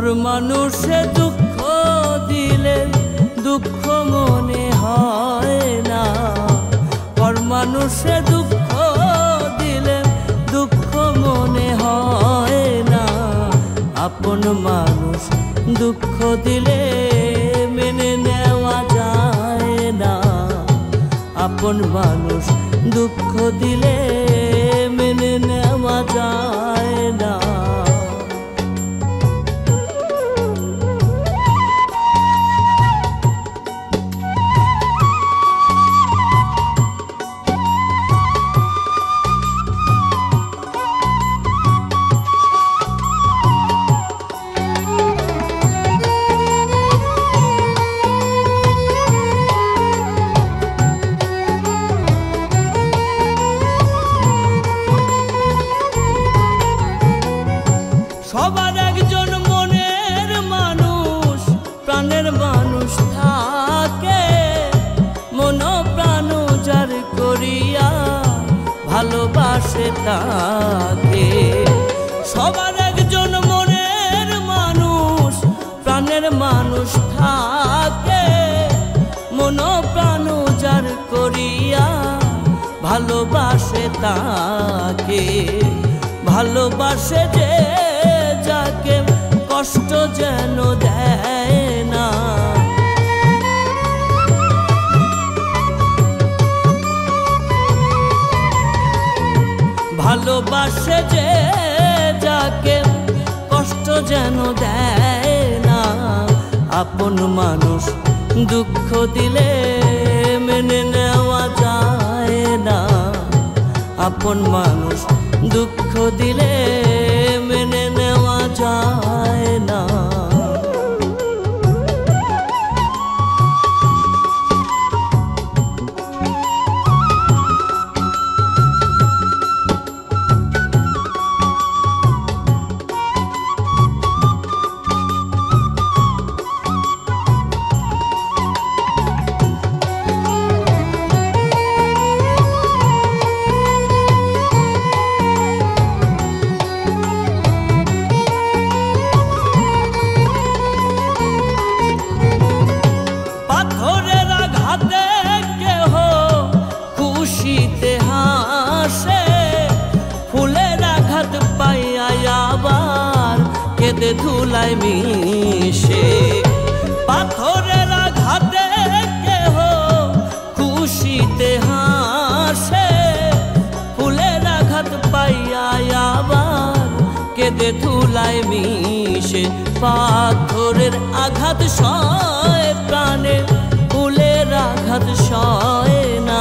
পর মানুষে দুঃখ দিলে দুঃখ মনে হয় না, পর মানুষে দুঃখ দিলে দুঃখ মনে হয় না। আপন মানুষ দুঃখ দিলে মেনে নেওয়া যায় না, আপন মানুষ দুঃখ দিলে মেনে নেওয়া যায় না। সবার একজন মনের মানুষ প্রাণের মানুষ থাকে, মন প্রাণ যার করিয়া ভালোবাসে তাকে। সবার একজন মনের মানুষ প্রাণের মানুষ থাকে, মন প্রাণ যার করিয়া ভালোবাসে তাকে। ভালোবাসে যে যাকে কষ্ট যেন দেয় না, ভালোবাসে যে যাকে কষ্ট যেন দেয় না। আপন মানুষ দুঃখ দিলে মেনে নেওয়া যায় না, আপন মানুষ দুঃখ দিলে মেনে নেওয়া যায় না। কেঁদে ধুলায় মিশে পাথরের আঘাতে কেহ খুশিতে হাসে, ফুলের আঘাত পাইয়া আবার কেঁদে ধুলায় মিশে। পাথরের আঘাত সয় প্রাণে, ফুলের আঘাত সয় না।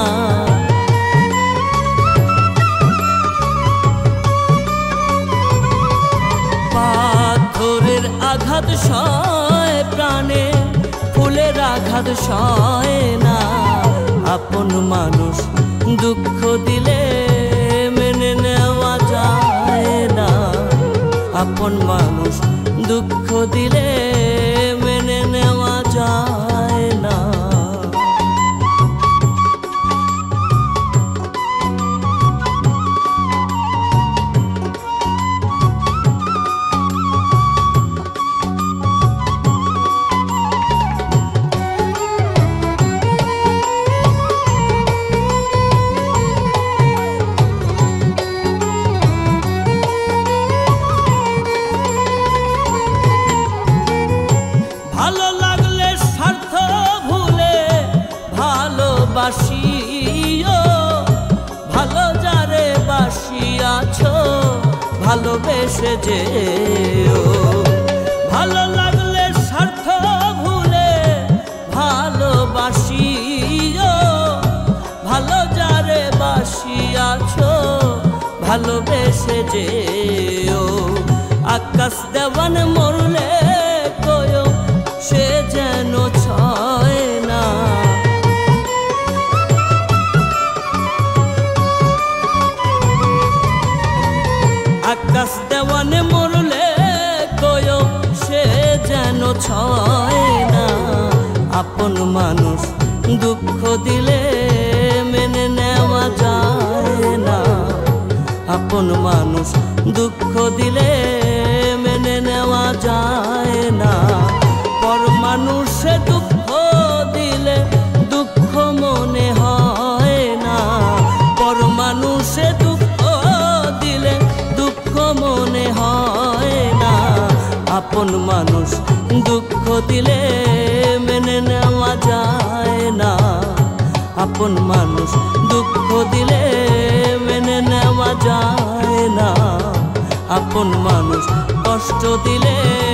পাথরের আঘাত সয় প্রাণে, ফুলের আঘাত সয় না। আপন মানুষ দুঃখ দিলে মেনে নেওয়া যায় না, আপন মানুষ দুঃখ দিলে মেনে নেওয়া যায় না। ভালো লাগলে স্বার্থ ভুলে ভালোবাসিও, ভালো যারে বাসিয়াছো ভালোবেসে যেও। ভালো লাগলে স্বার্থ ভুলে ভালোবাসিও, ভালো যারে বাসিয়াছো ভালোবেসে যেও। আকাশ দেওয়ান মরলে কয়ো সে যেন ছয় না, আকাশ দেওয়ানে মরলে কয়ো সে যেন ছয় না। আপন মানুষ দুঃখ দিলে মেনে নেওয়া যায় না, আপন মানুষ দুঃখ দিলে মেনে নেওয়া যায় আপন মানুষ দুঃখ দিলে মেনে নেওয়া যায় না, আপন মানুষ দুঃখ দিলে মেনে নেওয়া যায় না, আপন মানুষ কষ্ট দিলে